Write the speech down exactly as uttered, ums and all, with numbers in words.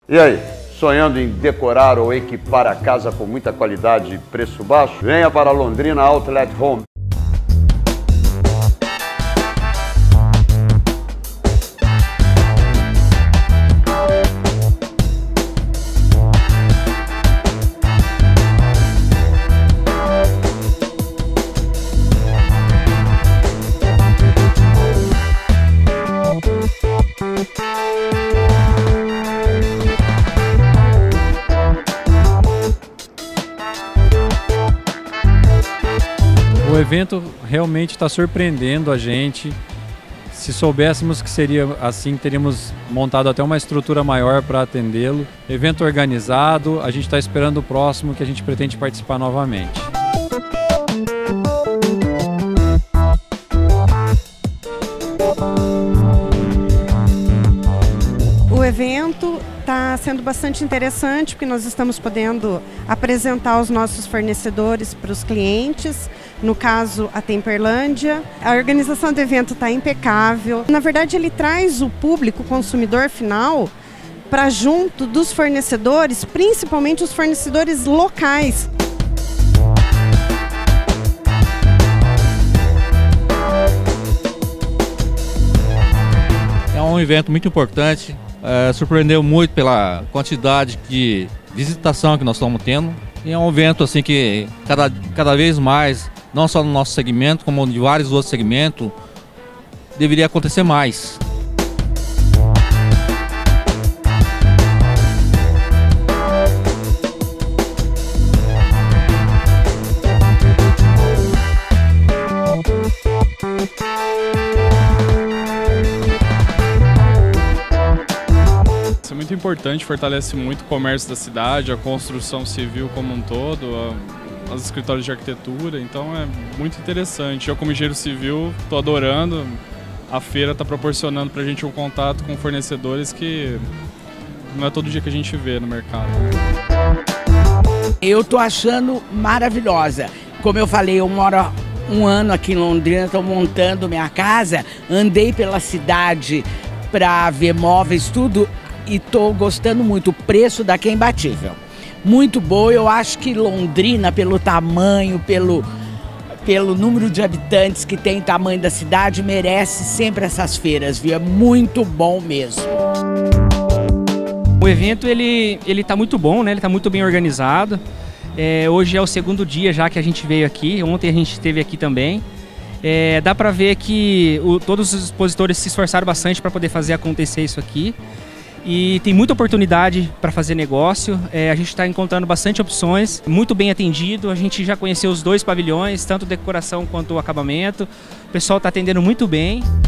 E aí, sonhando em decorar ou equipar a casa com muita qualidade e preço baixo? Venha para a Londrina Outlet Home. O evento realmente está surpreendendo a gente. Se soubéssemos que seria assim, teríamos montado até uma estrutura maior para atendê-lo. Evento organizado, a gente está esperando o próximo que a gente pretende participar novamente. O evento está sendo bastante interessante porque nós estamos podendo apresentar os nossos fornecedores para os clientes, no caso a Temperlândia. A organização do evento está impecável. Na verdade, ele traz o público, o consumidor final, para junto dos fornecedores, principalmente os fornecedores locais. É um evento muito importante. É, surpreendeu muito pela quantidade de visitação que nós estamos tendo. E é um evento assim que cada, cada vez mais, não só no nosso segmento, como de vários outros segmentos, deveria acontecer mais. Isso é muito importante, fortalece muito o comércio da cidade, a construção civil como um todo, a, os escritórios de arquitetura, então é muito interessante. Eu, como engenheiro civil, estou adorando. A feira está proporcionando para a gente um contato com fornecedores que não é todo dia que a gente vê no mercado. Eu estou achando maravilhosa. Como eu falei, eu moro um ano aqui em Londrina, estou montando minha casa, andei pela cidade para ver móveis, tudo. E estou gostando muito, o preço daqui é imbatível. Muito bom, eu acho que Londrina, pelo tamanho, pelo, pelo número de habitantes que tem, tamanho da cidade, merece sempre essas feiras, viu? É muito bom mesmo. O evento ele ele está muito bom, né? Ele está muito bem organizado. É, hoje é o segundo dia já que a gente veio aqui, ontem a gente esteve aqui também. É, dá para ver que o, todos os expositores se esforçaram bastante para poder fazer acontecer isso aqui. E tem muita oportunidade para fazer negócio, é, a gente está encontrando bastante opções, muito bem atendido, a gente já conheceu os dois pavilhões, tanto decoração quanto o acabamento, o pessoal está atendendo muito bem.